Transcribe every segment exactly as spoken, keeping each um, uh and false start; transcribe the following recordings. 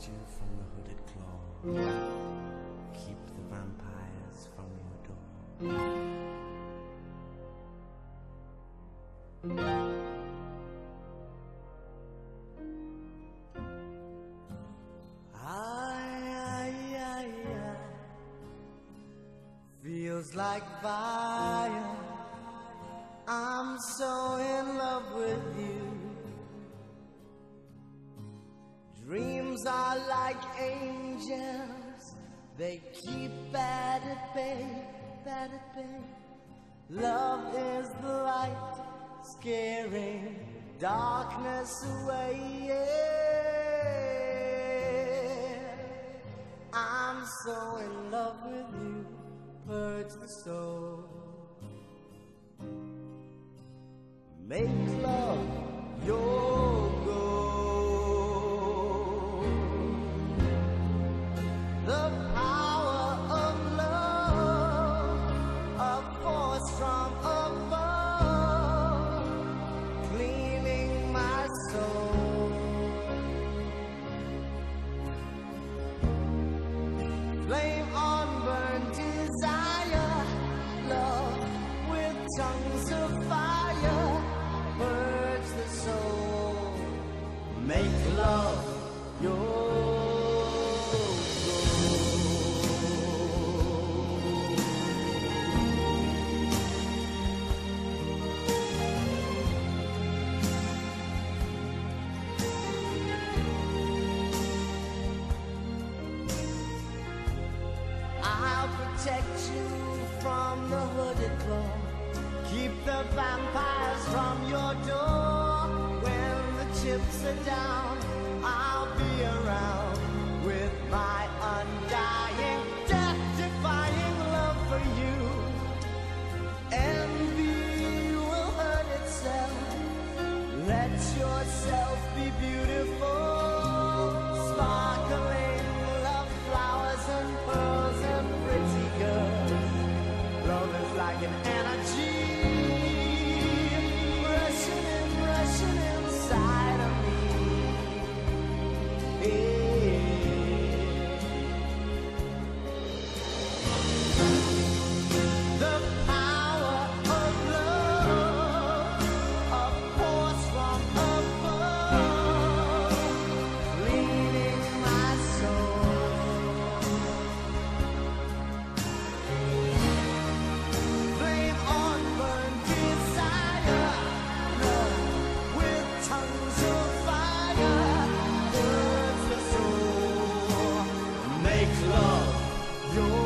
you from the hooded claw. Keep the vampires from your door. Feels like fire. I'm so in love with you. Dreams are like angels. They keep at bay, at bay. Love is the light, scaring darkness away. Yeah. I'm so in love with you. Purge the soul. Make love your goal. The power of love, a force from above, cleaning my soul. Flame on, burn desire, love with tongues of fire, purge the soul, make love your protect you from the hooded claw. Keep the vampires from your door. When the chips are down, I'll be around with my undying, death-defying love for you. Envy will hurt itself. Let yourself be beautiful, sparkling love flowers and pearls and pretty girls. Love is like an energy rushing and rushing inside of me. Yeah. The power of love, a force from above, cleaning my soul. Flame on, burn desire, love with tongues of fire, burns the soul, make love your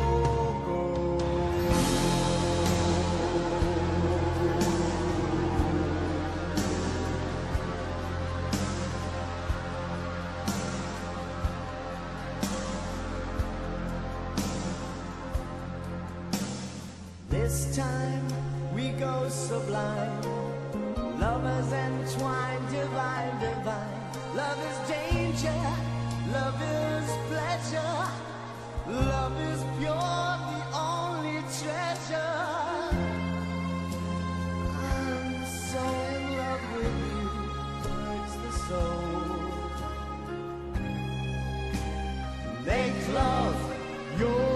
This time we go sublime, lovers entwined, divine, divine. Love is danger, love is pleasure, love is pure, the only treasure. I'm so in love with you, purge the soul, make love your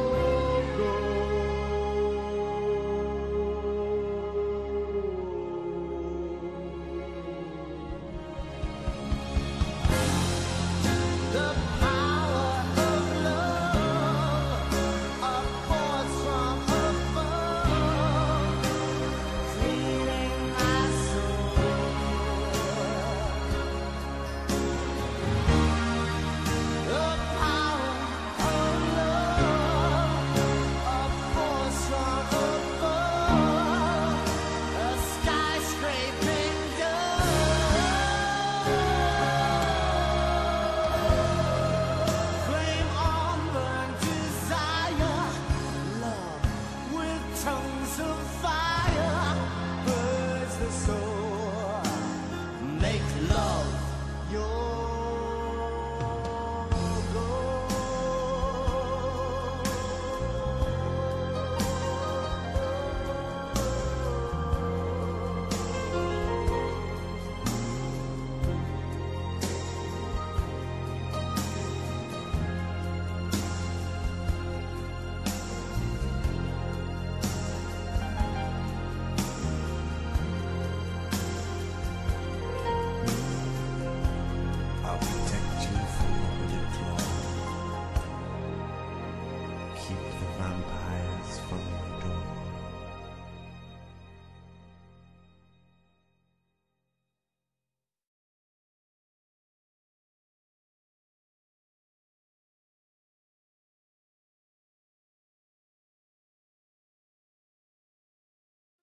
vampire.